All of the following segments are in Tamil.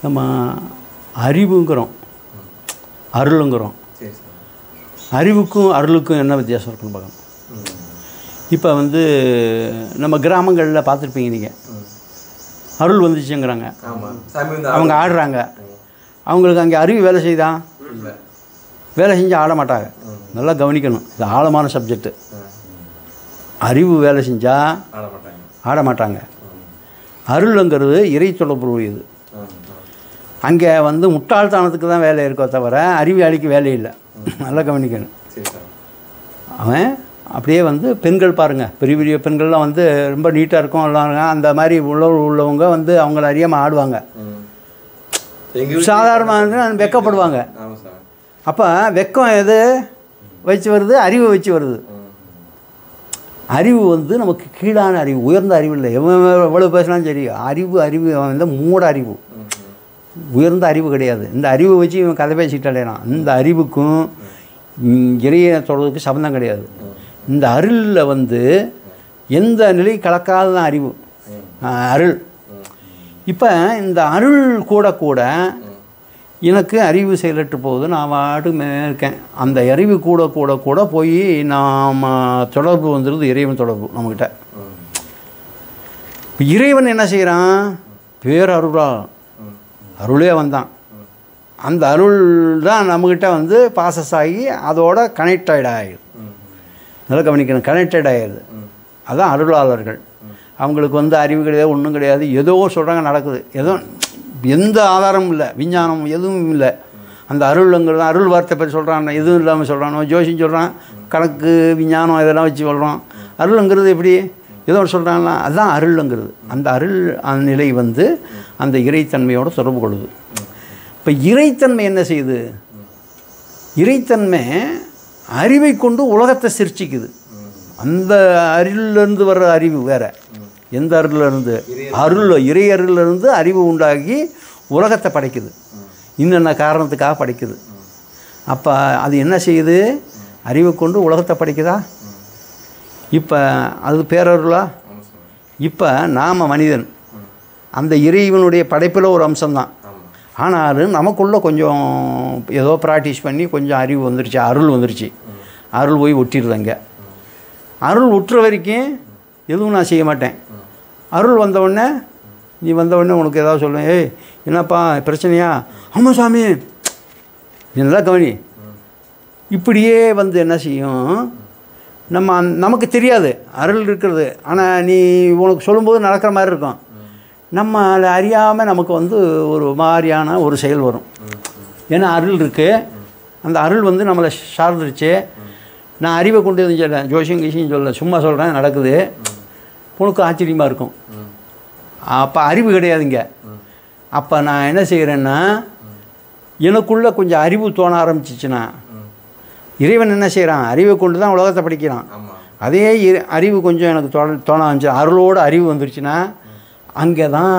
நம்ம அறிவுங்கிறோம், அருளுங்கிறோம். அறிவுக்கும் அருளுக்கும் என்ன வித்தியாசம் இருக்குன்னு பார்க்கணும். இப்போ வந்து நம்ம கிராமங்களில் பார்த்துருப்பீங்க நீங்கள், அருள் வந்துச்சுங்கிறாங்க, அவங்க ஆடுறாங்க, அவங்களுக்கு அங்கே அறிவு வேலை செய்தா? வேலை செஞ்சு ஆட மாட்டாங்க. நல்லா கவனிக்கணும், இது ஆழமான சப்ஜெக்டு. அறிவு வேலை செஞ்சால் ஆட மாட்டாங்க. அருளுங்கிறது இறை தொடர்புடையது. அங்கே வந்து முட்டாள்தனத்துக்கு தான் வேலை இருக்கோ தவிர அறிவியாளிக்கு வேலை இல்லை. நல்லா கவனிக்கணும். அவன் அப்படியே வந்து பெண்கள் பாருங்கள், பெரிய பெரிய பெண்கள்லாம் வந்து ரொம்ப நீட்டாக இருக்கும், எல்லாம் அந்த மாதிரி உள்ளவங்க வந்து அவங்கள அறியாமல் ஆடுவாங்க. சாதாரணமாக வெக்கப்படுவாங்க. அப்போ வெக்கம் எது வச்சு வருது? அறிவு வச்சு வருது. அறிவு வந்து நமக்கு கீழான அறிவு, உயர்ந்த அறிவு இல்லை. எவ்வளோ பேசினாலும் சரி, அறிவு வந்து மூட அறிவு, உயர்ந்த அறிவு கிடையாது. இந்த அறிவை வச்சு இவன் கதை பேசிக்கிட்டாலே, இந்த அறிவுக்கும் இறைய தொடர்புக்கு சம்பந்தம் கிடையாது. இந்த அருளில் வந்து எந்த நிலை கலக்காததான் அறிவு, அருள். இப்போ இந்த அருள் கூட கூட எனக்கு அறிவு செயலற்று போகுது, நான் வாட்டுக்கு இருக்கேன். அந்த அறிவு கூட கூட கூட போய் நாம் தொடர்பு வந்துடுது, இறைவன் தொடர்பு நம்மக்கிட்ட. இப்போ இறைவன் என்ன செய்கிறான்? பேரருளா அருளே வந்தான். அந்த அருள் தான் நம்மக்கிட்ட வந்து பாசஸ் ஆகி அதோட கனெக்டட் ஆகிடுது. நல்லா கவனிக்கணும், கனெக்டட் ஆகிடுது. அதுதான் அருளாளர்கள். அவங்களுக்கு வந்து அறிவு கிடையாது, ஒன்றும் கிடையாது, ஏதோ சொல்கிறாங்க, நடக்குது, ஏதோ எந்த ஆதாரமும் இல்லை, விஞ்ஞானம் எதுவும் இல்லை. அந்த அருளுங்கிறது அருள் வார்த்தை பற்றி சொல்கிறான், எதுவும் இல்லாமல் சொல்கிறானோ, ஜோசியம் சொல்கிறான், கணக்கு விஞ்ஞானம் இதெல்லாம் வச்சு சொல்கிறோம். அருளுங்கிறது எப்படி ஏதோ ஒன்று சொல்கிறாங்களா, அதுதான் அருளுங்கிறது. அந்த அருள் அந்த நிலை வந்து அந்த இறைத்தன்மையோடு தொடர்பு கொள்ளுது. இப்போ இறைத்தன்மை என்ன செய்யுது? இறைத்தன்மை அறிவை கொண்டு உலகத்தை சிருஷ்டிக்குது. அந்த அருளிலிருந்து வர்ற அறிவு வேறு. எந்த அருளிலிருந்து? அருள், இறை அருளிலிருந்து அறிவு உண்டாகி உலகத்தை படைக்குது. இன்னென்ன காரணத்துக்காக படைக்குது. அப்போ அது என்ன செய்யுது? அறிவை கொண்டு உலகத்தை படைக்குதா? இப்போ அது பேரருளா? இப்போ நாம் மனிதன் அந்த இறைவனுடைய படைப்பில் ஒரு அம்சம்தான். ஆனாலும் நமக்குள்ளே கொஞ்சம் ஏதோ ப்ராக்டிஸ் பண்ணி கொஞ்சம் அறிவு வந்துருச்சு, அருள் வந்துருச்சு. அருள் போய் ஒட்டிடுதுங்க. அருள் ஒட்டுற வரைக்கும் எதுவும் நான் செய்ய மாட்டேன். அருள் வந்தவுடனே நீ வந்தவுடனே உனக்கு ஏதாவது சொல்லுவேன், ஏய் என்னப்பா பிரச்சனையா? ஆமாம் சாமி, நல்லா கவனி. இப்படியே வந்து என்ன செய்யும், நமக்கு தெரியாது அருள் இருக்கிறது. ஆனால் நீ உனக்கு சொல்லும்போது நடக்கிற மாதிரி இருக்கும். நம்ம அதை அறியாமல் நமக்கு வந்து ஒரு மாதிரியான ஒரு செயல் வரும். ஏன்னா அருள் இருக்குது. அந்த அருள் வந்து நம்மளை சார்ந்துருச்சு. நான் அறிவை கொண்டு எதுவும் சொல்ல, ஜோசியம் கீசியும் சொல்ல, சும்மா சொல்கிறேன், நடக்குது. உனக்கு ஆச்சரியமாக இருக்கும். அப்போ அறிவு கிடையாதுங்க. அப்போ நான் என்ன செய்கிறேன்னா, எனக்குள்ளே கொஞ்சம் அறிவு தோண ஆரம்பிச்சிச்சுன்னா, இறைவன் என்ன செய்கிறான்? அறிவை கொண்டு தான் உலகத்தை படிக்கிறான். அதே அறிவு கொஞ்சம் எனக்கு தோண ஆரம்பிச்சு, அருளோடு அறிவு வந்துருச்சுன்னா, அங்கே தான்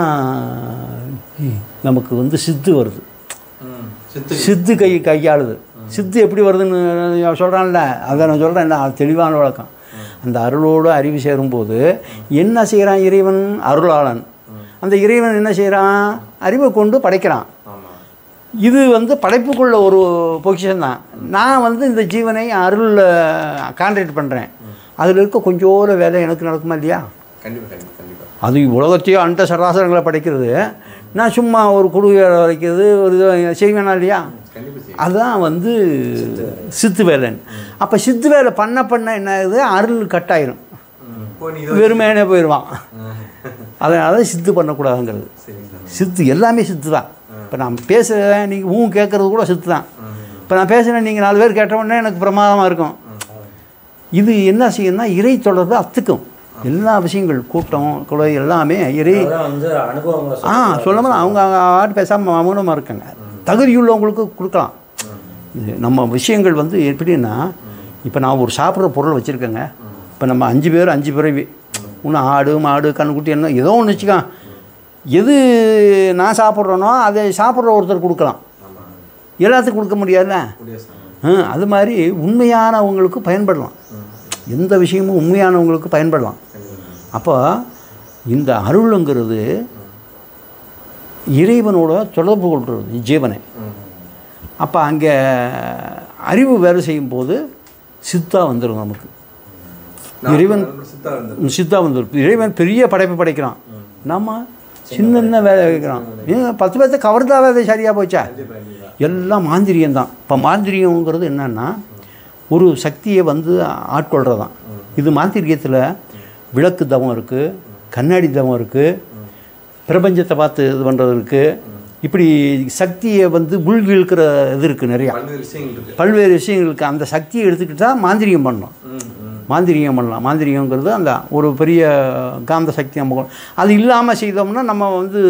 நமக்கு வந்து சித்து வருது. சித்து கையாளுது. சித்து எப்படி வருதுன்னு சொல்கிறான்ல, அதை நான் சொல்கிறேன். என்ன தெளிவான வழக்கம். அந்த அருளோடு அறிவு சேரும்போது என்ன செய்கிறான் இறைவன்? அருளாளன். அந்த இறைவன் என்ன செய்கிறான்? அறிவை கொண்டு படைக்கிறான். இது வந்து படைப்புக்குள்ள ஒரு பொசிஷன் தான். நான் வந்து இந்த ஜீவனை அருளில் கான்ட்ராக்ட் பண்ணுறேன். அதில் இருக்க கொஞ்சோட வேலை எனக்கு நடக்குமா இல்லையா? அது உலகத்தையோ அண்ட சராசரங்களை படைக்கிறது. நான் சும்மா ஒரு குடுவை வைக்கிறது ஒரு இது செய்வேனா இல்லையா? அதுதான் வந்து சித்து வேலைன்னு. அப்போ சித்து வேலை பண்ண என்ன ஆகுது? அருள் கட்டாயிரும், வெறுமையானே போயிடுவான். அதனால சித்து பண்ணக்கூடாதுங்கிறது. சித்து எல்லாமே சித்து தான். இப்போ நான் பேசுகிறேன், நீங்கள் கேட்குறது கூட சித்து தான். இப்போ நான் பேசுகிறேன், நீங்கள் 4 பேர் கேட்டவுடனே எனக்கு பிரமாதமாக இருக்கும். இது என்ன செய்யணும்னா இறை தொடர்பு அத்துக்கும். எல்லா விஷயங்கள் கூட்டம் குலை எல்லாமே இறை சொல்லாமல் அவங்க ஆட்டு பேசாமல் மௌனமாக இருக்காங்க. தகுதியுள்ளவங்களுக்கு கொடுக்கலாம். நம்ம விஷயங்கள் வந்து எப்படின்னா, இப்போ நான் ஒரு சாப்பிட்ற பொருள் வச்சுருக்கேங்க. இப்போ நம்ம 5 பேர் 5 பிறவி, இன்னும் ஆடு மாடு கண்ணுக்குட்டி என்ன ஏதோ ஒன்று வச்சுக்கான். எது நான் சாப்பிட்றேனோ அதை சாப்பிட்ற ஒருத்தர் கொடுக்கலாம், எல்லாத்துக்கும் கொடுக்க முடியாதுல்ல. அது மாதிரி உண்மையானவங்களுக்கு பயன்படலாம். எந்த விஷயமும் உண்மையானவங்களுக்கு பயன்படலாம். அப்போ இந்த அருளுங்கிறது இறைவனோட தொடர்பு கொள்வது ஜீவனை. அப்போ அங்கே அறிவு வேலை செய்யும்போது சித்தா வந்துடும் நமக்கு. இறைவன் சித்தா வந்துடும். இறைவன் பெரிய படைப்பு படைக்கிறான், நம்ம சின்ன வேலை வைக்கிறான். 10 பேர்த்த கவர்ந்தாவே அது சரியாக போச்சா? எல்லாம் மாந்திரியம்தான். இப்போ மாந்திரியங்கிறது என்னன்னா ஒரு சக்தியை வந்து ஆட்கொள்கிறது தான். இது மாந்திரியத்தில் விளக்கு தவம் இருக்குது, கண்ணாடி தவம் இருக்குது, பிரபஞ்சத்தை பார்த்து இது பண்ணுறது இருக்குது. இப்படி சக்தியை வந்து உள்விழுக்கிற இது இருக்குது, நிறையா பல்வேறு விஷயங்கள் இருக்குது. அந்த சக்தியை எடுத்துக்கிட்டால் மாந்திரியம் பண்ணலாம், மாந்திரியம் பண்ணலாம். மாந்திரியங்கிறது அந்த ஒரு பெரிய காந்த சக்தி நம்ம அது இல்லாமல் செய்தோம்னா நம்ம வந்து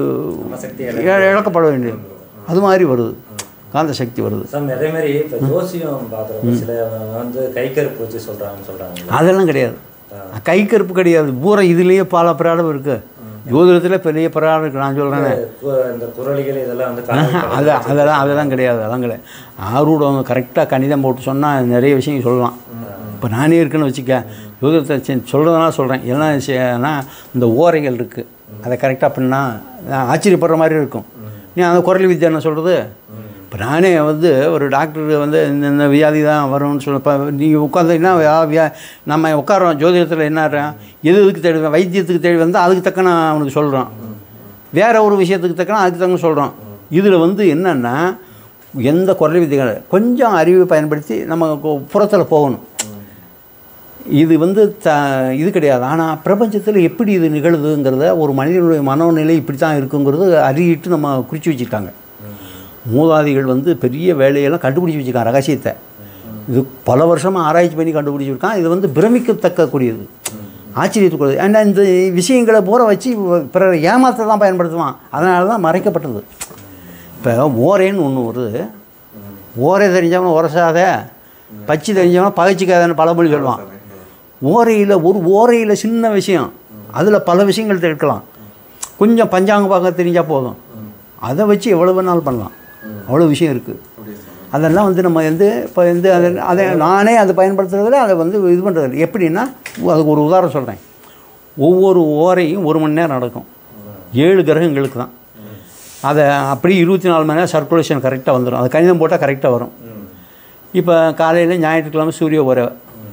இழக்கப்பட வேண்டியது. அது மாதிரி வருது, காந்த சக்தி வருது. நிறைய மாதிரி இப்போ ஜோசியம் பார்க்குறோம், சில வந்து கை கருப்பு வச்சு சொல்கிறாங்க. அதெல்லாம் கிடையாது, கை கருப்பு கிடையாது. பூரா இதுலேயே பல பிராடம் இருக்குது. ஜோதிடத்தில் பெரிய பிராடம் இருக்குது. நான் சொல்கிறேன் இந்த குரலிகள் இதெல்லாம் வந்து அதெல்லாம் கிடையாது. அதெல்லாம் கிடையாது. ஆரூடம் கரெக்டாக கணிதம் போட்டு சொன்னால் நிறைய விஷயம் சொல்லலாம். இப்போ நானே இருக்குன்னு வச்சுக்க, ஜோதிடத்தை சொல்கிறதுனால சொல்கிறேன். ஏன்னா இந்த ஓரைகள் இருக்குது, அதை கரெக்டாக பண்ணால் ஆச்சரியப்படுற மாதிரி இருக்கும். நீ அந்த குரல் வித்தியா என்ன சொல்கிறது? இப்போ நானே வந்து ஒரு டாக்டர் வந்து இந்த வியாதி தான் வரும்னு சொல்ல, இப்போ நீங்கள் உட்காந்தீங்கன்னா நம்ம உட்காரோம் ஜோதிடத்தில் என்ன எதுக்கு தேடி வைத்தியத்துக்கு தேடி வந்தால் அதுக்கு தக்க நான் அவனுக்கு சொல்கிறோம், வேறு ஒரு விஷயத்துக்கு தக்கன அதுக்கு தக்க சொல்கிறோம். இதில் வந்து என்னென்னா எந்த குரல் வித்திகள் கொஞ்சம் அறிவை பயன்படுத்தி நம்ம புறத்தில் போகணும். இது வந்து இது கிடையாது. ஆனால் பிரபஞ்சத்தில் எப்படி இது நிகழுதுங்கிறத ஒரு மனிதனுடைய மனோநிலை இப்படி தான் இருக்குங்கிறது அறியிட்டு நம்ம குறித்து வச்சுருக்காங்க. மூதாதிகள் வந்து பெரிய வேலையெல்லாம் கண்டுபிடிச்சி வச்சுருக்காங்க, ரகசியத்தை. இது பல வருஷமாக ஆராய்ச்சி பண்ணி கண்டுபிடிச்சிருக்கான். இது வந்து பிரமிக்கத்தக்கக்கூடியது, ஆச்சரியத்துக்குரியது. ஏன்னா இந்த விஷயங்களை பூரா வச்சு பிறர் ஏமாற்ற தான் பயன்படுத்துவான். அதனால தான் மறைக்கப்பட்டது. இப்போ ஓரேன்னு ஒன்று வருது. ஓரே தெரிஞ்சவன உரசாத, பச்சை தெரிஞ்சவன பகைச்சிக்காதன்னு பழமொழி சொல்லுவான். ஓரையில் சின்ன விஷயம், அதில் பல விஷயங்கள் தெரிக்கலாம். கொஞ்சம் பஞ்சாங்க பார்க்க தெரிஞ்சால் போதும், அதை வச்சு எவ்வளோ வேணாலும் பண்ணலாம். அவ்வளோ விஷயம் இருக்குது. அதெல்லாம் வந்து நம்ம வந்து இப்போ வந்து அதை நானே அதை பயன்படுத்துறதில்ல, அதை வந்து இது பண்ணுறது எப்படின்னா, அதுக்கு ஒரு உதாரணம் சொல்கிறேன். ஒவ்வொரு ஓரையும் 1 மணி நேரம் நடக்கும். 7 கிரகங்களுக்கு தான். அதை அப்படி 24 மணி நேரம் சர்க்குலேஷன் கரெக்டாக வந்துடும். அது கணிதம் போட்டால் கரெக்டாக வரும். இப்போ காலையில் ஞாயிற்றுக்கிழமை சூரிய ஓரை,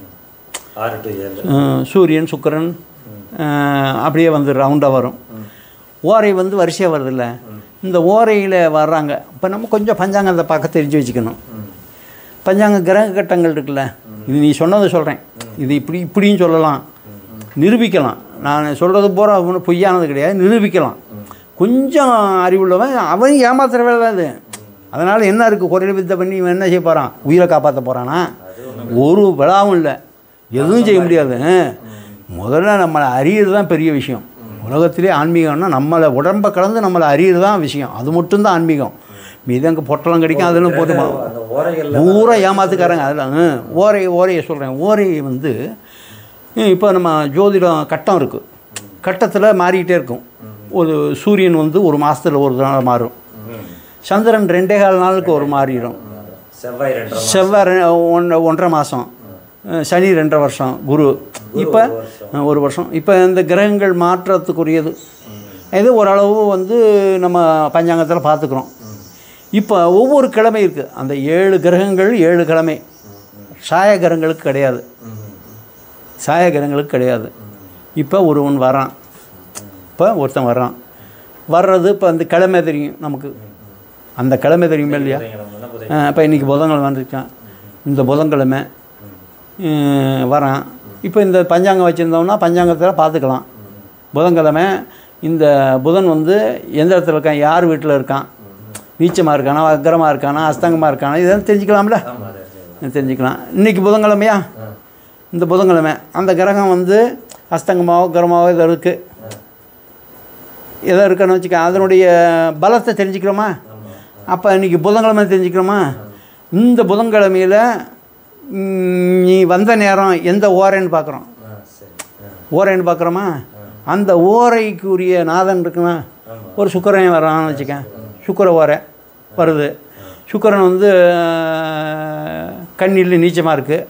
சூரியன் சுக்கிரன் அப்படியே வந்து ரவுண்டாக வரும். ஓரை வந்து வரிசையாக வருதில்ல, இந்த ஓரையில் வர்றாங்க. இப்போ நம்ம கொஞ்சம் பஞ்சாங்கத்தை பார்க்க தெரிஞ்சு வச்சுக்கணும். பஞ்சாங்க கிரக கட்டங்கள் இருக்குல்ல, இது நீ சொன்னதை சொல்கிறேன், இது இப்படியும் சொல்லலாம், நிரூபிக்கலாம். நான் சொல்கிறது பூரா ஒன்றும் பொய்யானது கிடையாது, நிரூபிக்கலாம். கொஞ்சம் அறிவுள்ளவன் அவன் ஏமாத்துற வேலை தான் இது. அதனால் என்ன இருக்குது, குரல் வித்தை பண்ணி இவன் என்ன செய்ய போகிறான்? உயிரை காப்பாற்ற போகிறானா? ஒரு விழாவும் இல்லை, எதுவும் செய்ய முடியாது. முதல்ல நம்மளை அறியறது தான் பெரிய விஷயம். உலகத்திலே ஆன்மீகம்னா நம்மளை உடம்பை கலந்து நம்மளை அறியறது தான் விஷயம். அது மட்டும்தான் ஆன்மீகம். மீது அங்கே பொட்டலம் கிடைக்கும், அதெல்லாம் போட்டு பூரா ஏமாத்துக்காரங்க. அதெல்லாம் ஓரையை சொல்கிறேன். ஓரையை வந்து இப்போ நம்ம ஜோதிடம் கட்டம் இருக்குது, கட்டத்தில் மாறிக்கிட்டே இருக்கும். ஒரு சூரியன் வந்து ஒரு மாதத்தில் ஒரு நாள் மாறும், சந்திரன் 2.25 நாளுக்கு ஒரு மாறிடும், செவ்வாய் 1.5 மாதம், சனி 2.5 வருஷம், குரு இப்போ 1 வருஷம். இப்போ இந்த கிரகங்கள் மாற்றத்துக்குரியது. இது ஓரளவு வந்து நம்ம பஞ்சாங்கத்தில் பார்த்துக்குறோம். இப்போ ஒவ்வொரு கிழமை இருக்குது. அந்த 7 கிரகங்கள் 7 கிழமை. சாய கிரகங்களுக்கு கிடையாது, சாய கிரகங்களுக்கு கிடையாது. இப்போ ஒருவன் வரான், இப்போ ஒருத்தன் வர்றான், வர்றது இப்போ அந்த கிழமை தெரியும் நமக்கு. அந்த கிழமை தெரியுமா இல்லையா? இப்போ இன்றைக்கி புதன்கிழமை வந்துருக்கான், இந்த புதன்கிழமை வரான். இப்போ இந்த பஞ்சாங்கம் வச்சுருந்தோம்னா பஞ்சாங்கத்தில் பார்த்துக்கலாம். புதன்கிழமை இந்த புதன் வந்து எந்த இடத்துல இருக்கான், யார் வீட்டில் இருக்கான், நீச்சமாக இருக்கானா, வக்கரமாக இருக்கானா, அஸ்தங்கமாக இருக்கானா, இதெல்லாம் தெரிஞ்சுக்கலாம்ல, தெரிஞ்சுக்கலாம். இன்றைக்கி புதன்கிழமையா, இந்த புதன்கிழமை அந்த கிரகம் வந்து அஸ்தங்கமாவோ கிரகமாவோ இதை இருக்குது, எதோ இருக்குன்னு வச்சுக்க, அதனுடைய பலத்தை தெரிஞ்சுக்கிறோமா? அப்போ இன்றைக்கி புதன்கிழமை தெரிஞ்சுக்கிறோமா? இந்த புதன்கிழமையில் நீ வந்த நேரம் எந்த ஓரைன்னு பார்க்குறோம், ஓரைன்னு பார்க்குறோமா? அந்த ஓரைக்குரிய நாதன் இருக்குன்னா, ஒரு சுக்கரன் வரான்னு வச்சுக்க, சுக்கர ஓரை வருது. சுக்கரன் வந்து கண்ணில் நீச்சமாக இருக்குது,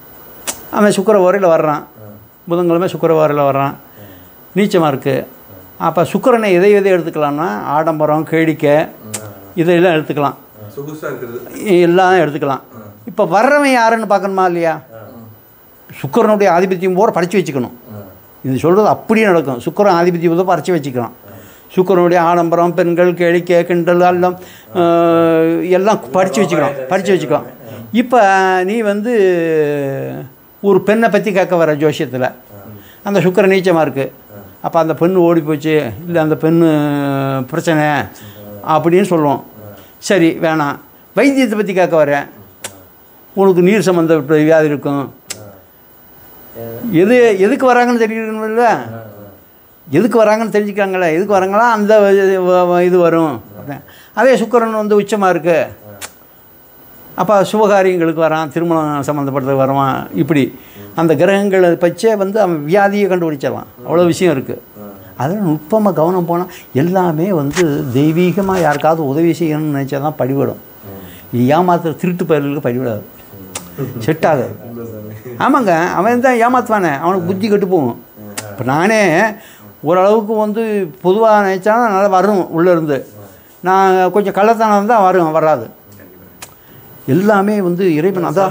அவன் சுக்கர ஓரையில் வர்றான். புதன்கிழமை சுக்கர ஓரையில் வர்றான், நீச்சமாக இருக்குது. அப்போ சுக்கிரனை எதை எடுத்துக்கலாம்னா ஆடம்பரம் கேளிக்கை இதெல்லாம் எடுத்துக்கலாம், எல்லாம் எடுத்துக்கலாம். இப்போ வர்றவன் யாருன்னு பார்க்கணுமா இல்லையா? சுக்கிரனுடைய ஆதிபத்தியம் போற படித்து வச்சுக்கணும். இது சொல்கிறது அப்படியே நடக்கும். சுக்கிரன் ஆதிபத்தியம் போது படித்து வச்சுக்கலாம். சுக்கிரனுடைய ஆடம்பரம், பெண்கள், கேளிக்கை, கிண்டல் எல்லாம் எல்லாம் படித்து வச்சுக்கலாம். இப்போ நீ வந்து ஒரு பெண்ணை பற்றி கேட்க வர ஜோசியத்தில் அந்த சுக்கிரன் நீச்சமாக இருக்குது. அப்போ அந்த பெண்ணு ஓடி போச்சு, இல்லை அந்த பெண்ணு பிரச்சனை அப்படின்னு சொல்லுவோம். சரி வேணாம். வைத்தியத்தை பற்றி கேட்க வரேன், உனக்கு நீர் சம்மந்தப்பட்ட வியாதி இருக்கும். எதுக்கு வராங்கன்னு தெரிஞ்சுக்கணும்ல, எதுக்கு வராங்கன்னு தெரிஞ்சுக்காங்களே, எதுக்கு வராங்களா அந்த இது வரும். அதே சுக்கிரன் வந்து உச்சமாக இருக்குது, அப்போ சுபகாரியங்களுக்கு வரான், திருமணம் சம்மந்தப்பட்டது வருவான். இப்படி அந்த கிரகங்களை பச்சே வந்து அவன் வியாதியை கண்டுபிடிச்சிடலாம். அவ்வளோ விஷயம் இருக்குது. அதில் நுட்பமாக கவனம் போனால் எல்லாமே வந்து தெய்வீகமாக யாருக்காவது உதவி செய்யணும்னு நினச்சா தான் படிவிடும். ஏமாத்துற திருட்டு பயிர்களுக்கு படிவிடாது, செட் ஆகாது. ஆமாங்க, அவன் தான் ஏமாத்துவானே, அவனுக்கு புத்தி கெட்டு போகும். இப்போ நானே ஓரளவுக்கு வந்து பொதுவாக நினச்சானா நல்லா வரும் உள்ளேருந்து. நான் கொஞ்சம் கள்ளத்தனம் தான் வராது. எல்லாமே வந்து இறைவன் அதான்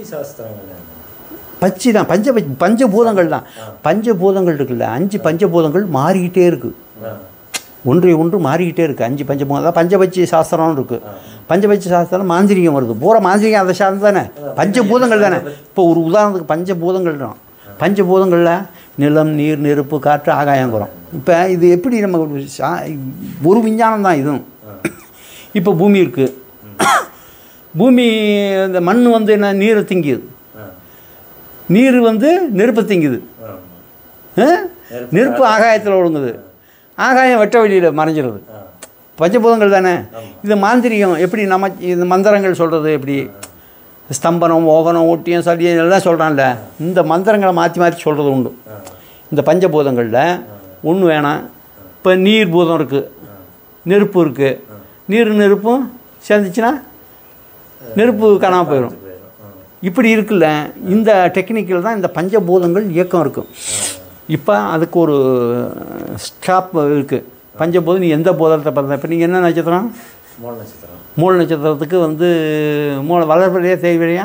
பச்சி தான், பஞ்சபூதங்கள் தான். பஞ்சபூதங்கள் இருக்குல்ல, 5 பஞ்சபூதங்கள் மாறிக்கிட்டே இருக்குது, ஒன்றை ஒன்று மாறிக்கிட்டே இருக்குது. 5 பஞ்சபூதம் தான் பஞ்சபட்சி சாஸ்திரம்னு இருக்குது. பஞ்சபட்சி சாஸ்திரம் மாந்திரிகம் வருது, பூரா மாந்திரிகம் அதை சார்ந்து தானே, பஞ்சபூதங்கள் தானே. இப்போ ஒரு உதாரணத்துக்கு பஞ்சபூதங்கள் தான். பஞ்சபூதங்களில் நிலம், நீர், நெருப்பு, காற்று, ஆகாயங்குறோம். இப்போ இது எப்படி நம்ம ஒரு விஞ்ஞானம் தான் இதுவும். இப்போ பூமி இருக்குது, பூமி இந்த மண் வந்து என்ன நீரை திங்குது, நீர் வந்து நெருப்பை திங்குது, நெருப்பு ஆகாயத்தில் ஒழுங்குது, ஆகாயம் வெட்ட வெளியில் மறைஞ்சிருது. பஞ்சபூதங்கள் தானே. இது மாந்திரிகம் எப்படி நம்ம இந்த மந்திரங்கள் சொல்கிறது எப்படி, ஸ்தம்பனம், ஓகனம், ஊட்டியம், சலியம் எல்லாம் சொல்கிறான்ல, இந்த மந்திரங்களை மாற்றி சொல்கிறது உண்டு. இந்த பஞ்சபூதங்களில் ஒன்று வேணாம். இப்போ நீர் பூதம் இருக்குது, நெருப்பு இருக்குது, நெருப்பும் சேர்ந்துச்சுன்னா நெருப்பு காணாமல் போயிடும். இப்படி இருக்குல்ல, இந்த டெக்னிக்கில் தான் இந்த பஞ்சபூதங்கள் இயக்கம் இருக்கும். இப்போ அதுக்கு ஒரு ஸ்டாப் இருக்குது. பஞ்சபூதம் நீ எந்த பூதத்தை பார்த்தா, இப்போ நீங்கள் என்ன நட்சத்திரம்? மூல நட்சத்திரத்துக்கு வந்து வளர்ப்படையா தேய்வழியா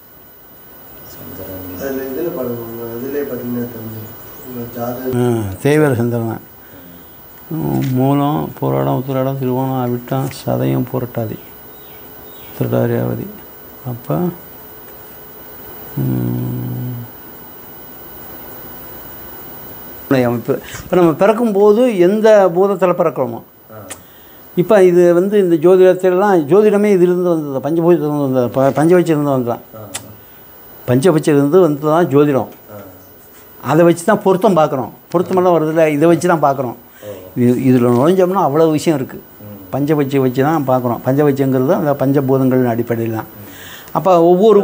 தேய்வர சந்திரன். மூலம், போராடம், உத்திராடம், திருவோணம், அவிட்டம், சதயம், புரட்டாதி, திருடாரியாவதி. அப்போ அமைப்பு. இப்போ நம்ம பிறக்கும்போது எந்த பூதத்தில் பிறக்கிறோமோ, இப்போ இது வந்து இந்த ஜோதிடத்திலலாம் ஜோதிடமே இதிலிருந்து வந்தது, பஞ்சபூதத்திலிருந்து வந்தது, பஞ்சபட்சியிலிருந்து வந்ததான், பஞ்சபட்சியிலிருந்து வந்து தான் ஜோதிடம். அதை வச்சு தான் பொருத்தம் பார்க்குறோம். பொருத்தமெல்லாம் வருதில்ல, இதை வச்சு தான் பார்க்குறோம். இதில் நுழைஞ்சோம்னா அவ்வளோ விஷயம் இருக்குது. பஞ்சபட்சியை வச்சு தான் பார்க்குறோம். பஞ்சபட்சிங்கிறது அந்த பஞ்சபூதங்கள் அடிப்படையில் தான். அப்போ ஒவ்வொரு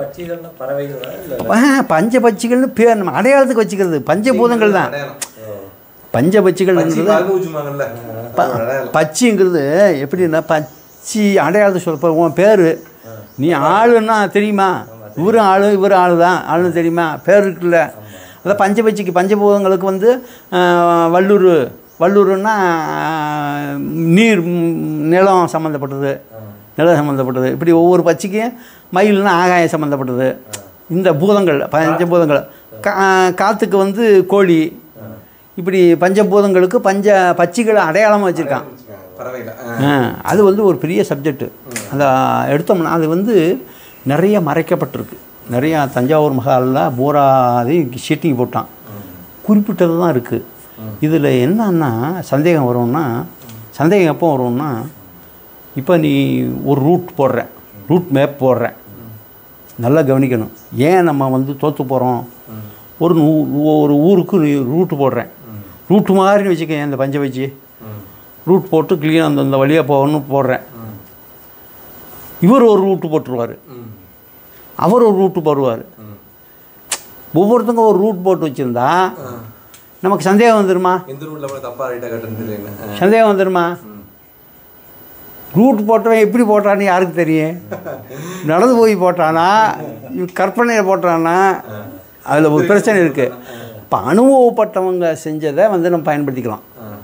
பஞ்சபட்சிகள்னு பேர் நம்ம அடையாளத்துக்கு வச்சுக்கிறது பஞ்சபூதங்கள் தான். பஞ்சபட்சிகள்ங்கிறது பச்சிங்கிறது எப்படின்னா பச்சி அடையாளத்தை சொல்ல. உன் பேர் நீ ஆளுன்னா தெரியுமா, இவரும் ஆள் இவரும் ஆள் தான் ஆளுன்னு தெரியுமா, பேர் இருக்குல்ல. அதான் பஞ்சபட்சிக்கு பஞ்சபூதங்களுக்கு வந்து வல்லூர்னா நீர், நிலம் சம்மந்தப்பட்டது, நிலம் சம்மந்தப்பட்டது. இப்படி ஒவ்வொரு பட்சிக்கும் மயில்னா ஆகாயம் சம்மந்தப்பட்டது. இந்த பூதங்கள் பஞ்சபூதங்கள். காற்றுக்கு வந்து கோழி. இப்படி பஞ்சபூதங்களுக்கு பட்சிகளை அடையாளமாக வச்சுருக்கான். அது வந்து ஒரு பெரிய சப்ஜெக்டு. அந்த எடுத்தோம்னா அது வந்து நிறைய மறைக்கப்பட்டிருக்கு. நிறையா தஞ்சாவூர் மஹாலில் பூராதையும் ஷீட்டிங் போட்டான், குறிப்பிட்டது தான் இருக்குது. இதில் என்னன்னா சந்தேகம் எப்போ வரும்னா, இப்போ நீ ஒரு ரூட் போடுற, ரூட் மேப் போடுற, நல்லா கவனிக்கணும். ஏன் நம்ம வந்து தோற்று போகிறோம்? ஒரு ஊருக்கு நீ ரூட்டு போடுறேன், ரூட்டு மாதிரி வச்சுக்க. இந்த பஞ்சை வச்சு ரூட் போட்டு கிளீனாக அந்த வழியாக போகணும்னு போடுறேன். இவர் ஒரு ரூட்டு போட்டுருவார், அவர் ஒரு ரூட்டு போடுவார். ஒவ்வொருத்தங்க ஒரு ரூட் போட்டு வச்சுருந்தா நமக்கு சந்தேகம் வந்துடுமா? சந்தேகம் வந்துடுமா? ரூட் போட்டவன் எப்படி போட்டான்னு யாருக்கு தெரியும்? நடந்து போய் போட்டானா, கற்பனையில் போட்டானா, அதில் ஒரு பிரச்சனை இருக்குது. இப்போ அனுபவப்பட்டவங்க செஞ்சதை வந்து நம்ம பயன்படுத்திக்கலாம்.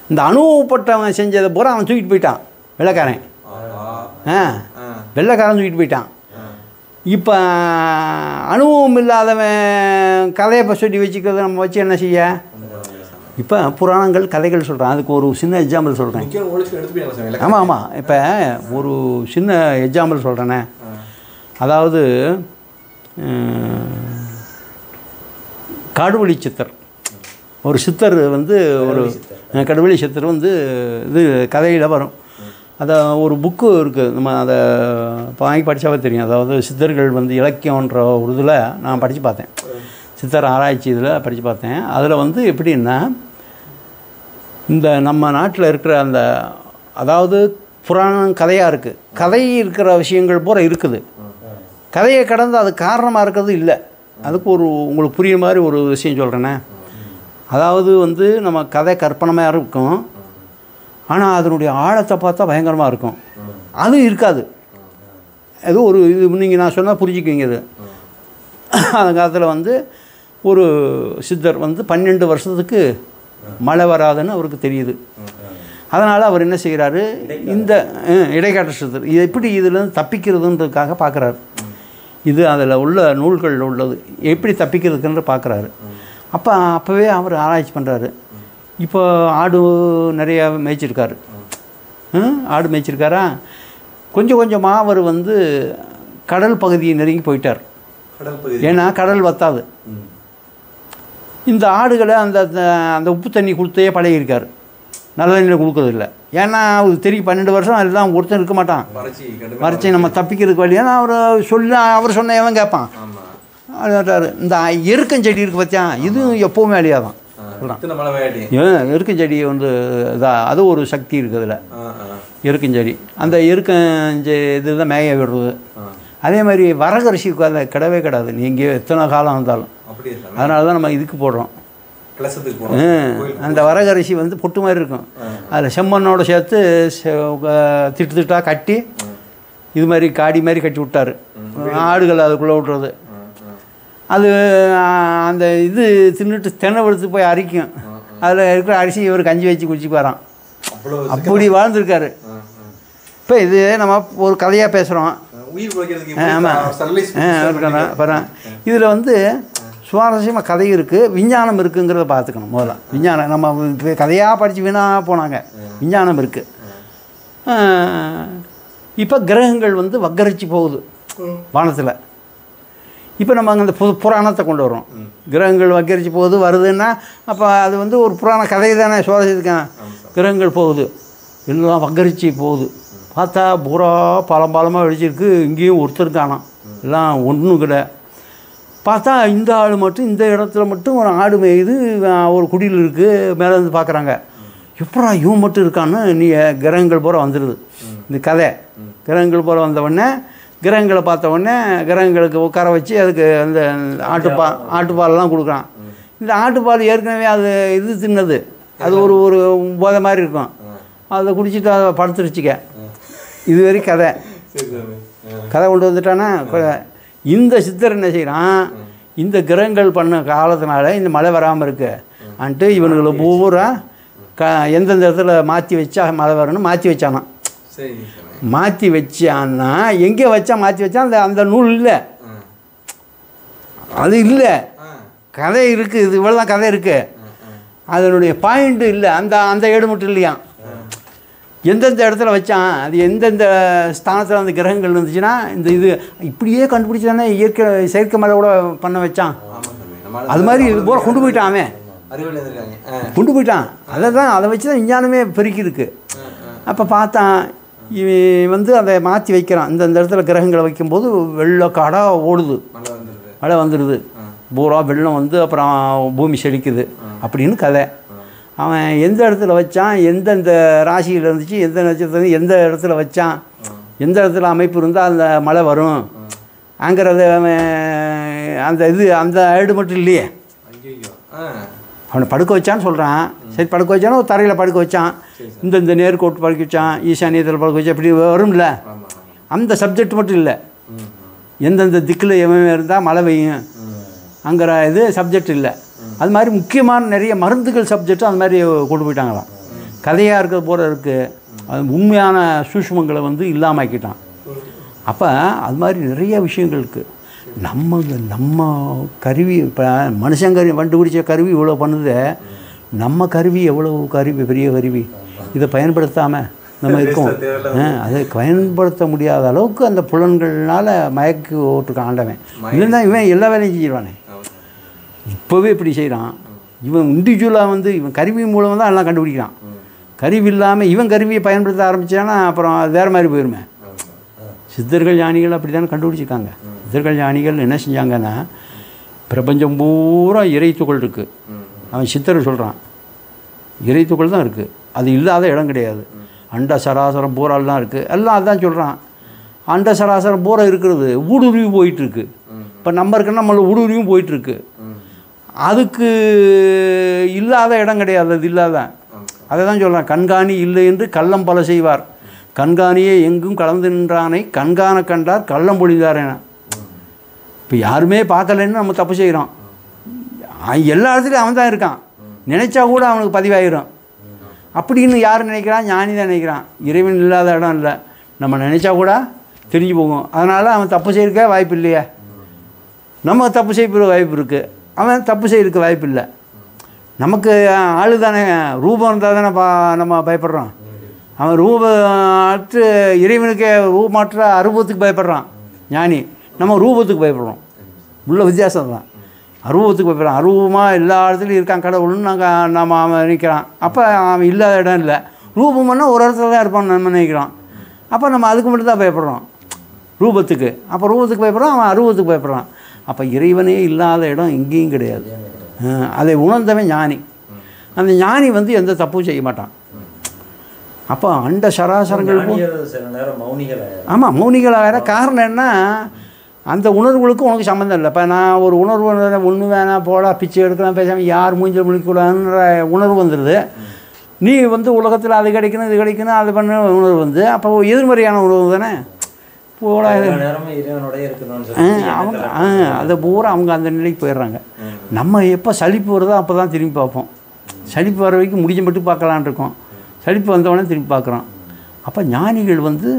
இந்த அனுபவப்பட்டவன் செஞ்சதை பூரா அவன் தூக்கிட்டு போயிட்டான், வெள்ளைக்காரன். வெள்ளைக்காரன் தூக்கிட்டு போயிட்டான். இப்போ அனுபவம் இல்லாதவன் கதையை இப்போ சொல்லி வச்சுக்கிறத நம்ம வச்சு என்ன செய்ய? இப்போ புராணங்கள் கதைகள் சொல்கிறேன். அதுக்கு ஒரு சின்ன எக்ஸாம்பிள் சொல்கிறேன். ஆமாம் ஆமாம், இப்போ ஒரு சின்ன எக்ஸாம்பிள் சொல்கிறேனே. அதாவது காடுவழி சித்தர், ஒரு சித்தர் வந்து ஒரு கடவுளி சித்தர் வந்து இது கதையில் வரும். அதை ஒரு புக்கு இருக்குது, நம்ம அதை வாங்கி படித்தாவே தெரியும். அதாவது சித்தர்கள் வந்து இலக்கியன்ற ஒரு இதில் நான் படித்து பார்த்தேன், சித்தர் ஆராய்ச்சி இதில் படித்து பார்த்தேன். அதில் வந்து எப்படின்னா, இந்த நம்ம நாட்டில் இருக்கிற அந்த அதாவது புராணம் கதையாக இருக்குது, கதை இருக்கிற விஷயங்கள் பூரா இருக்குது. கதையை கடந்து அது காரணமாக இருக்கிறது இல்லை. அதுக்கு ஒரு உங்களுக்கு புரியுற மாதிரி ஒரு விஷயம் சொல்கிறேன்னே. அதாவது வந்து நம்ம கதை கற்பனமாக இருக்கும், ஆனால் அதனுடைய ஆழத்தை பார்த்தா பயங்கரமாக இருக்கும். அது இருக்காது. அது ஒரு இது நீங்கள் நான் சொன்னால் புரிஞ்சுக்குவீங்க. இது அந்த காலத்தில் வந்து ஒரு சித்தர் வந்து 12 வருஷத்துக்கு மழை வராதுன்னு அவருக்கு தெரியுது. அதனால் அவர் என்ன செய்கிறாரு, இந்த இடைக்காட்டு சித்தர் இது எப்படி இதுலேருந்து தப்பிக்கிறதுன்றதுக்காக பார்க்குறாரு. இது அதில் உள்ள நூல்களில் உள்ளது, எப்படி தப்பிக்கிறதுக்குன்ற பார்க்குறாரு. அப்போவே அவர் ஆராய்ச்சி பண்ணுறாரு. இப்போ ஆடு நிறையா மேய்ச்சிருக்காரு, ஆடு மேய்ச்சிருக்காரா. கொஞ்சம் கொஞ்சமாக அவர் வந்து கடல் பகுதியை நெருங்கி போயிட்டார். ஏன்னா கடல் வத்தாது. இந்த ஆடுகளை அந்த அந்த உப்பு தண்ணி கொடுத்தே பழகியிருக்கார், நல்ல தண்ணியில் கொடுக்குறதில்ல. ஏன்னா அவருக்கு தெரியும் 12 வருஷம் எல்லாம் ஒருத்தர் இருக்க மாட்டான், வறட்சி நம்ம தப்பிக்கிறதுக்கு வழி. ஏன்னா அவர் சொன்ன எவன் கேட்பான். அழுதாரு. இந்த எருக்கஞ்செடி இருக்குது பார்த்தியா, இதுவும் எப்போவுமே அழியாதான். எருக்கஞ்செடி வந்து அது ஒரு சக்தி இருக்குது அதில், எருக்கஞ்செடி. அந்த இது தான் மேய விடுறது. அதே மாதிரி வரகரிசி அதை கிடவே கிடாது, நீங்கள் எத்தனை காலம் வந்தாலும். அதனால தான் நம்ம இதுக்கு போடுறோம். அந்த வரகரிசி வந்து பொட்டு மாதிரி இருக்கும், அதில் செம்மண்ணோடு சேர்த்து திட்டு திட்டாக கட்டி இது மாதிரி காடி மாதிரி கட்டி விட்டார். ஆடுகள் அதுக்குள்ளே விட்றது. அது அந்த இது தின்னுட்டு தென்னவெடுத்து போய் அரிக்கும். அதில் இருக்கிற அரிசி இவர் கஞ்சி வச்சு குடிச்சு வரான். அப்படி வாழ்ந்துருக்காரு. இப்போ இது நம்ம ஒரு கதையாக பேசுகிறோம். ஆமாம், இதில் வந்து சுவாரஸ்யமாக கதை இருக்குது, விஞ்ஞானம் இருக்குங்கிறத பார்த்துக்கணும். முதல்ல விஞ்ஞானம் நம்ம இப்போ கதையாக படித்து வீணாக போனாங்க, விஞ்ஞானம் இருக்குது. இப்போ கிரகங்கள் வந்து வக்கரிச்சு போகுது வானத்தில். இப்போ நம்ம அங்கே அந்த புராணத்தை கொண்டு வரோம். கிரகங்கள் வக்கரிச்சு போகுது வருதுன்னா அப்போ அது வந்து ஒரு புராண கதை தானே. சுவாரஸ்யத்துக்கான கிரகங்கள் போகுது, எல்லாம் வக்கரிச்சு போகுது. பார்த்தா பூரா பழமாக வெடிச்சிருக்கு, இங்கேயும் ஒருத்தர் காணோம், எல்லாம் ஒன்றும் கிடையாது. பார்த்தா இந்த ஆடு மட்டும் இந்த இடத்துல மட்டும் ஒரு ஆடு மேயுது, ஒரு குடியில் இருக்குது. மேலே வந்து பார்க்குறாங்க, எப்படா இவன் மட்டும் இருக்கான்னு. நீ கிரகங்கள் பூரா வந்துடுது இந்த கதை. கிரகங்கள் பூரா வந்தவுடனே கிரகங்களை பார்த்த உடனே கிரகங்களுக்கு உட்கார வச்சு அதுக்கு அந்த ஆட்டுப்பாலெலாம் கொடுக்குறான். இந்த ஆட்டுப்பால் ஏற்கனவே அது இது தின்னது, அது ஒரு போதை மாதிரி இருக்கும். அதை குடிச்சிட்டு அதை படுத்துருச்சுக்க. இதுவரை கதை கொண்டு வந்துட்டானா. இந்த சித்தர் என்ன செய்கிறான், இந்த கிரகங்கள் பண்ண காலத்தினால இந்த மழை வராமல் இருக்கு அன்ட்டு இவனுங்களை பூரா எந்தெந்த இடத்துல மாற்றி வச்சா மழை வரணும்னு மாற்றி வச்சானா. மாற்றி வச்சான்னா எங்கே வச்சா மாற்றி வச்சா அந்த நூல் இல்லை, அது இல்லை. கதை இருக்குது, இது இவ்வளோ தான் கதை இருக்குது, அதனுடைய பாயிண்ட்டு இல்லை. அந்த ஏடு மட்டும் இல்லையா, எந்தெந்த இடத்துல வச்சான், அது எந்தெந்த ஸ்தானத்தில் அந்த கிரகங்கள் இருந்துச்சுன்னா இந்த இது இப்படியே கண்டுபிடிச்சானே. இயற்கை செயற்கை மழை கூட பண்ண வச்சான். அது மாதிரி இது போல கொண்டு போயிட்டான், அவன் கொண்டு போயிட்டான். அதை வச்சு தான் விஞ்ஞானமே பெருக்கிருக்கு. அப்போ பார்த்தான், இவன் வந்து அதை மாற்றி வைக்கிறான். இந்த இடத்துல கிரகங்களை வைக்கும்போது வெள்ளக்காடாக ஓடுது, மழை வந்துடுது, பூரா வெள்ளம் வந்து அப்புறம் பூமி செழிக்குது அப்படின்னு கதை. அவன் எந்த இடத்துல வச்சான், எந்தெந்த ராசியில் இருந்துச்சு, எந்த நட்சத்திரம் எந்த இடத்துல வச்சான், எந்த இடத்துல அமைப்பு இருந்தால் அந்த மழை வரும் அங்கிறது அந்த ஏடு மட்டும் இல்லையே. அவனை படுக்க வச்சான்னு சொல்கிறான். சரி படுக்க வச்சானோ ஒரு தரையில் படுக்க வச்சான், இந்த நேர்கோட்டு படுக்க வச்சான், ஈசானியத்தில் படுக்க வச்சா இப்படி வரும்ல. அந்த சப்ஜெக்ட் மட்டும் இல்லை, எந்தெந்த திக்கில் எவன் இருந்தால் மழை பெய்யும் அங்கிற இது சப்ஜெக்ட் இல்லை. அது மாதிரி முக்கியமான நிறைய மருந்துகள் சப்ஜெக்டும் அது மாதிரி கொண்டு போயிட்டாங்களாம். கதையாக இருக்கிறது போல இருக்குது. அது உண்மையான சூஷ்மங்களை வந்து இல்லாமக்கிட்டான். அப்போ அது மாதிரி நிறைய விஷயங்கள் இருக்குது. நம்ம கருவி இப்போ மனுஷன் கண்டுபிடிச்ச கருவி இவ்வளோ பண்ணுது, நம்ம கருவி எவ்வளோ கருவி, பெரிய கருவி, இதை பயன்படுத்தாமல் நம்ம இருக்கோம். அதை பயன்படுத்த முடியாத அளவுக்கு அந்த புலன்கள்னால் மயக்கி ஓட்டுருக்கான் ஆண்டவன். இல்லைன்னா இவன் எல்லா வேலையும் செஞ்சிருவானே. இப்போவே இப்படி செய்கிறான். இவன் இண்டிவிஜுவலாக வந்து இவன் கருவி மூலம் தான் எல்லாம் கண்டுபிடிக்கிறான். கருவி இல்லாமல் இவன் கருவியை பயன்படுத்த ஆரம்பித்தானா அப்புறம் அது வேறு மாதிரி போயிருமே. சித்தர்கள் ஞானிகள் அப்படி தானே கண்டுபிடிச்சிருக்காங்க. சித்தர்கள் ஞானிகள் என்ன செஞ்சாங்கன்னா, பிரபஞ்சம் பூரா இறைத்துகள் இருக்குது. அவன் சித்தர்கள் சொல்கிறான் இறைத்துகள் தான் இருக்குது, அது இல்லாத இடம் கிடையாது. அண்ட சராசரம் பூரால் தான் இருக்குது, எல்லாம் அதுதான் சொல்கிறான். அண்ட சராசரம் பூரா இருக்கிறது ஊடுருவி போயிட்டுருக்கு. இப்போ நம்ம இருக்குன்னா நம்மள ஊடுருவியும் போயிட்டுருக்கு. அதுக்கு இல்லாத இடம் கிடையாது, அது இல்லாத. அதை தான் சொல்கிறான், கண்காணி இல்லை என்று கள்ளம் பல செய்வார், கண்காணியே எங்கும் கலந்து நின்றானை கண்காண கண்டார் கள்ளம் பொழிந்தார் என. இப்போ யாருமே பார்க்கலன்னு நம்ம தப்பு செய்கிறோம். எல்லா இடத்துலையும் அவன் தான் இருக்கான், நினச்சா கூட அவனுக்கு பதிவாயிடும். அப்படின்னு யார் நினைக்கிறான்? ஞானி தான் நினைக்கிறான். இறைவன் இல்லாத இடம் இல்லை, நம்ம நினச்சா கூட தெரிஞ்சு போகும். அதனால் அவன் தப்பு செய்யறக்க வாய்ப்பு இல்லையே. நம்ம தப்பு செய்ய வாய்ப்பு இருக்குது, அவன் தப்பு செய்யறதுக்கு வாய்ப்பு இல்லை. நமக்கு ஆளு தானே, ரூபம் இருந்தால் தானே நம்ம பயப்படுறோம். அவன் ரூபத்து இறைவனுக்கே ரூபமாற்ற அருவத்துக்கு பயப்படுறான் ஞானி. நம்ம ரூபத்துக்கு பயப்படுறோம். உள்ள வித்தியாசம் தான். அருவத்துக்கு பயப்படுறான். அருவமாக எல்லா இடத்துலையும் இருக்கான் கடவுள்னு நம்ம அவன் நினைக்கிறான். அப்போ அவன் இல்லாத இடம் இல்லை. ரூபம்னா ஒரு இடத்துல தான் இருப்பான்னு நம்ம நினைக்கிறான். அப்போ நம்ம அதுக்கு மட்டும் தான் பயப்படுறோம், ரூபத்துக்கு. அப்போ ரூபத்துக்கு பயப்படுறான், அவன் அருவத்துக்கு பயப்படுறான். அப்போ இறைவனே இல்லாத இடம் எங்கேயும் கிடையாது. அதை உணர்ந்தவன் ஞானி. அந்த ஞானி வந்து எந்த தப்பும் செய்ய மாட்டான். அப்போ அண்ட சராசரங்களுக்கும் ஆமாம் மௌனிகளாக. காரணம் என்ன? அந்த உணர்வுகளுக்கும் உனக்கு சம்மந்தம் இல்லை. இப்போ நான் ஒரு உணர்வு ஒன்று வேணாம் போடா பிச்சை எடுக்கலாம் பேசாமல் யார் மூஞ்சில் முழிக்கூடாதுன்ற உணர்வு வந்துடுது. நீ வந்து உலகத்தில் அது கிடைக்கணும் இது கிடைக்கணும் அது பண்ண உணர்வு வந்து அப்போ எதிர்மறையான உணர்வு தானே. போடா அவங்க அதை பூரா அவங்க அந்த நிலைக்கு போயிடுறாங்க. நம்ம எப்போ சலிப்பு வருதோ அப்போ தான் திரும்பி பார்ப்போம். சலிப்பு வர வரைக்கும் முடிஞ்ச மட்டும் பார்க்கலான் இருக்கோம். சலிப்பு வந்தவொடனே திரும்பி பார்க்குறோம். அப்போ ஞானிகள் வந்து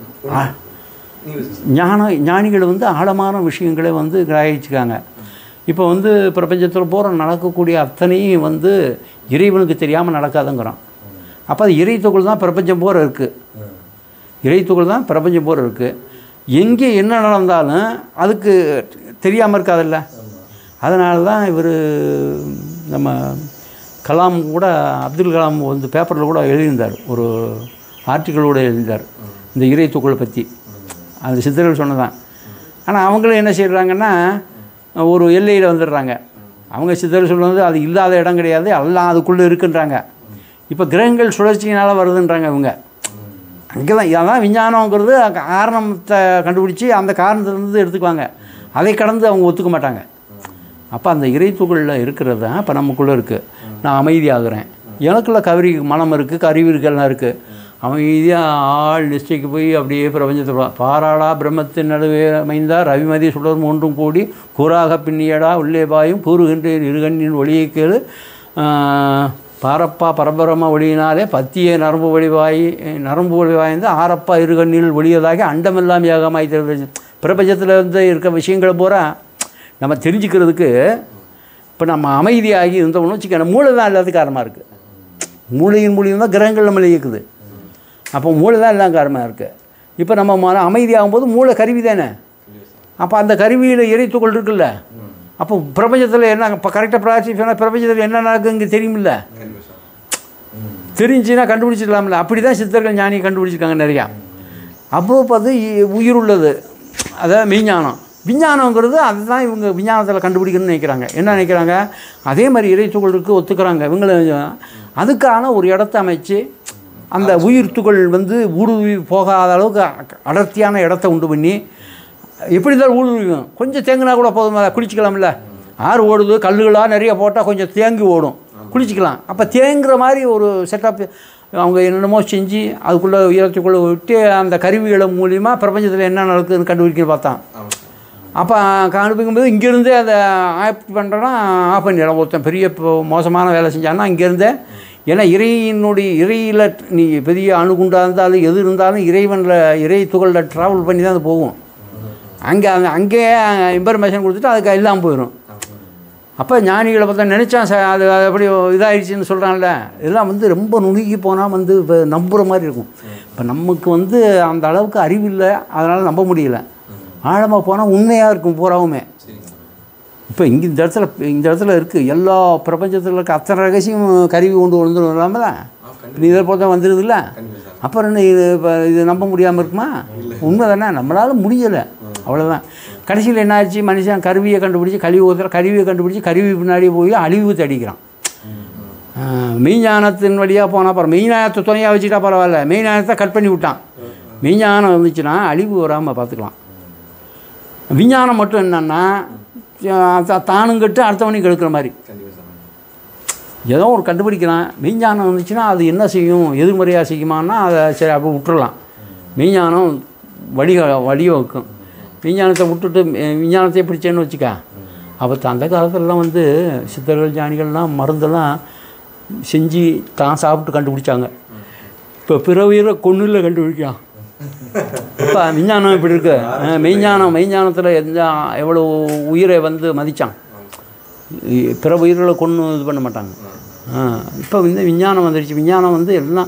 ஞானிகள் வந்து ஆழமான விஷயங்களை வந்து கிரகிச்சுக்காங்க. இப்போ வந்து பிரபஞ்சத்தில் பூரா நடக்கக்கூடிய அத்தனையும் வந்து இறைவனுக்கு தெரியாமல் நடக்காதுங்கிறோம். அப்போ அது இறைத்துக்குள் தான் பிரபஞ்சம் பூரா இருக்குது. இறைத்துக்குள் தான் பிரபஞ்சம் பூரா இருக்குது. எங்கே என்ன நடந்தாலும் அதுக்கு தெரியாமல் இருக்காதில்ல. அதனால தான் இவர் நம்ம கலாம் கூட, அப்துல் கலாம் வந்து பேப்பரில் கூட எழுதியிருந்தார், ஒரு ஆர்டிக்கிளோட எழுதியிருந்தார் இந்த இறைத்துக்குளை பற்றி. அது சித்தர்கள் சொன்னதான். ஆனால் அவங்களும் என்ன செய்கிறாங்கன்னா ஒரு எல்லையில் வந்துடுறாங்க. அவங்க சித்தர்கள் சொல்லுவது அது இல்லாத இடம் கிடையாது, எல்லாம் அதுக்குள்ளே இருக்குன்றாங்க. இப்போ கிரகங்கள் சுழற்சியினால் வருதுன்றாங்க இவங்க. அங்கே தான் இதான் விஞ்ஞானங்கிறது காரணத்தை கண்டுபிடிச்சி அந்த காரணத்திலேருந்து எடுத்துக்குவாங்க. அதை கடந்து அவங்க ஒத்துக்க மாட்டாங்க. அப்போ அந்த இறைத்துக்குள்ள இருக்கிறது தான் இப்போ நமக்குள்ளே இருக்குது. நான் அமைதியாகிறேன், எனக்குள்ள கவரி மனம் இருக்குது, கருவி இருக்கெல்லாம் இருக்குது. அமைதியாக ஆள் நிச்சயிக்கு போய் அப்படியே பிரபஞ்சத்தை பாராடா பிரம்மத்தின் நடுவே அமைந்தா ரவிமதி சுடரும் ஒன்றும் கூடி கூறாக பின்னியடா உள்ளே பாயும் கூறுகின்றேன் இருகண்ணின் ஒளியை கேளு பாரப்பா பரபரம ஒளியினாலே பத்திய நரம்பு வழி வாய்ந்து ஆரப்பா இருகண்ணில் ஒளியதாகி அண்டமெல்லாம் ஏகமாய் தெரிஞ்சு. பிரபஞ்சத்தில் வந்து இருக்க விஷயங்களை பூரா நம்ம தெரிஞ்சுக்கிறதுக்கு இப்போ நம்ம அமைதியாகி இருந்தோம்னு வச்சுக்க, மூளை தான் எல்லாத்துக்கும் காரணமாக இருக்குது. மூளையின் மூலியம் தான் கிரகங்கள் நம்மளை இயக்குது. அப்போ மூளை தான் எல்லாம் காரணமாக இருக்குது. இப்போ நம்ம அமைதியாகும்போது மூளை கருவி தானே. அப்போ அந்த கருவியில் இறைத்துக்குள் இருக்குல்ல. அப்போ பிரபஞ்சத்தில் என்ன இப்போ கரெக்டாக பிரார்த்தி சொன்னால் பிரபஞ்சத்தில் என்ன நடக்குங்க தெரியுமில்ல. தெரிஞ்சுன்னா கண்டுபிடிச்சிடலாம்ல. அப்படி தான் சித்தர்கள் ஞானி கண்டுபிடிச்சிருக்காங்க நிறையா. அப்போ பார்த்து உயிர் உள்ளது, அதாவது மெய்ஞானம். விஞ்ஞானங்கிறது அதுதான் இவங்க விஞ்ஞானத்தில் கண்டுபிடிக்கணும்னு நினைக்கிறாங்க. என்ன நினைக்கிறாங்க? அதே மாதிரி இறைத்துகளுக்கு ஒத்துக்கிறாங்க இவங்கள. அதுக்கான ஒரு இடத்த அமைச்சு அந்த உயிர் துகள் வந்து ஊடுருவி போகாத அளவுக்கு அடர்த்தியான இடத்த உண்டு பண்ணி, எப்படி தான் ஊடுருவியும் கொஞ்சம் தேங்கினா கூட போதும், குளிச்சிக்கலாம்ல. ஆறு ஓடுது, கல்லுகளாக நிறைய போட்டால் கொஞ்சம் தேங்கி ஓடும், குளிச்சிக்கலாம். அப்போ தேங்குற மாதிரி ஒரு செட்டப் அவங்க என்னென்னமோ செஞ்சு அதுக்குள்ளே உயரத்துக்குள்ளே விட்டு அந்த கருவிகளை மூலிமா பிரபஞ்சத்தில் என்ன நடக்குதுன்னு கண்டுபிடிக்க பார்த்தான். அப்போ கண்டுபிடிக்கும்போது இங்கேருந்தே அதை ஆஃப் பண்ணுறோன்னா ஆஃப் பண்ணிடலாம். ஒருத்தன் பெரிய மோசமான வேலை செஞ்சான்னா இங்கேருந்தே ஏன்னா இறையில் நீ பெரிய அணுகுண்டாக இருந்தாலும் எது இருந்தாலும் இறை துகளில் ட்ராவல் பண்ணி தான் அது போகும். அங்கேயே இன்ஃபர்மேஷன் கொடுத்துட்டு அதுக்கு இல்லாமல் போயிடும். அப்போ ஞானிகளை பார்த்தா நினச்சான் அது அப்படி இதாகிடுச்சின்னு சொல்கிறான்ல, இதெல்லாம் வந்து ரொம்ப நுணுகி போனால் வந்து இப்போ நம்புகிற மாதிரி இருக்கும். இப்போ நமக்கு வந்து அந்த அளவுக்கு அறிவு இல்லை, அதனால் நம்ப முடியல. ஆழமாக போனால் உண்மையாக இருக்கும் பூராவுமே. இப்போ இந்த இடத்துல இருக்குது எல்லா பிரபஞ்சத்தில் இருக்க அத்தனை ரகசியம் கருவி கொண்டு வந்துடும் இல்லாமல் தான் இதை போல் தான் வந்துடுது இல்லை. அப்புறம் என்ன இது நம்ப முடியாமல் இருக்குமா? உண்மை தானே, நம்மளால் முடியலை, அவ்வளோதான். கடைசியில் என்ன ஆச்சு, மனுஷன் கருவியை கண்டுபிடிச்சி கருவியை கண்டுபிடிச்சி கருவி பின்னாடி போய் அழிவு தடிக்கிறான். மெய்ஞானத்தின் வழியாக போனால் அப்புறம் மெய்ஞானத்தை துணையாக வச்சுட்டா பரவாயில்ல, மெய்ஞானத்தை கட் பண்ணி விட்டான். மெய்ஞானம் வந்துச்சுன்னா அழிவு வராமல் பார்த்துக்கலாம். விஞ்ஞானம் மட்டும் என்னன்னா தானும் கட்டு அடுத்தவனையும் கெடுக்கிற மாதிரி ஏதோ ஒரு கண்டுபிடிக்கிறான். மெய்ஞானம் வந்துச்சுன்னா அது என்ன செய்யும், எதிர்மறையாக செய்யுமான்னா அதை சரி அப்போ விட்டுறலாம். மெய்ஞானம் வடிவ வைக்கும். விஞ்ஞானத்தை விட்டுட்டு விஞ்ஞானத்தை பிடிச்சேன்னு வச்சுக்கா. அப்போ அந்த காலத்துலலாம் வந்து சித்தர்கள் ஞானிகள்லாம் மருந்தெல்லாம் செஞ்சு தான் சாப்பிட்டு கண்டுபிடிச்சாங்க. இப்போ பிற உயிரை கொன்னில் கண்டுபிடிக்கலாம். இப்போ விஞ்ஞானம் இப்படி இருக்கு. மெய்ஞானத்தில் எவ்வளோ உயிரை வந்து மதித்தான். பிற உயிர்களை கொன்று இது பண்ண மாட்டாங்க. இப்போ வந்து விஞ்ஞானம் வந்துடுச்சு. விஞ்ஞானம் வந்து எல்லாம்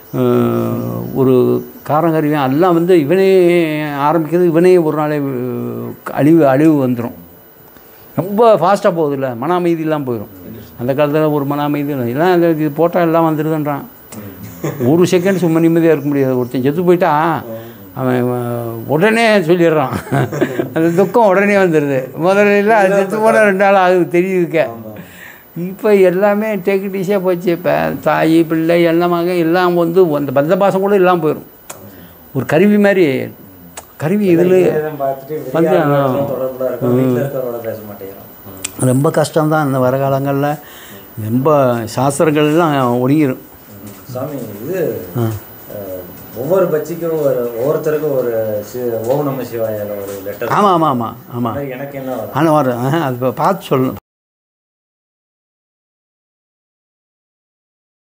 ஒரு காரங்கருவியும் எல்லாம் வந்து இவனே ஆரம்பிக்கிறது, இவனே ஒரு நாளே அழிவு வந்துடும். ரொம்ப ஃபாஸ்ட்டாக போகுதில்ல, மன அமைதியெல்லாம் போயிடும். அந்த காலத்தில் ஒரு மன அமைதி எல்லாம் அந்த இது போட்டால் எல்லாம் வந்துடுதுன்றான். ஒரு செகண்ட் சும்மா நிம்மதியாக இருக்க முடியாது. ஒருத்தன் செத்து போயிட்டா அவன் உடனே சொல்லிடுறான். அந்த துக்கம் உடனே வந்துடுது. முதல்ல அது செத்து போனால் 2 நாள் ஆகுது தெரியுதுக்க. இப்போ எல்லாமே டெக்னிஷியாக போச்சு. இப்போ தாய் பிள்ளை எல்லாமாக எல்லாம் வந்து அந்த பந்த பாசம் கூட எல்லாம் போயிடும். ஒரு கருவி மாதிரி கருவி இதில் வந்து ரொம்ப கஷ்டம்தான். இந்த வர காலங்களில் ரொம்ப சாஸ்திரங்கள்லாம் ஒடுங்கிடும். சாமி இது ஒவ்வொரு பட்சிக்கும் ஒவ்வொருத்தருக்கும் ஒரு ஓம் நம சிவாய ஒரு லெட்டர். ஆமாம் எனக்கு என்ன அது பார்த்து சொல்லணும்.